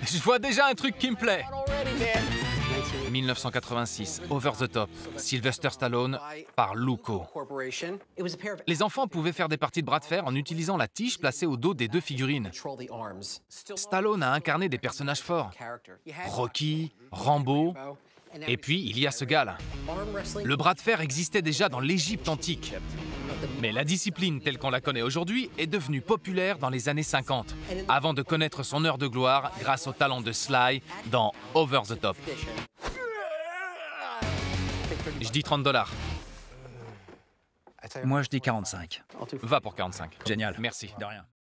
Je vois déjà un truc qui me plaît. 1986, Over the Top, Sylvester Stallone par Luco. Les enfants pouvaient faire des parties de bras de fer en utilisant la tige placée au dos des deux figurines. Stallone a incarné des personnages forts. Rocky, Rambo, et puis il y a ce gars-là. Le bras de fer existait déjà dans l'Égypte antique. Mais la discipline telle qu'on la connaît aujourd'hui est devenue populaire dans les années 50, avant de connaître son heure de gloire grâce au talent de Sly dans Over the Top. Je dis $30. Moi, je dis 45. Va pour 45. Génial. Merci. De rien.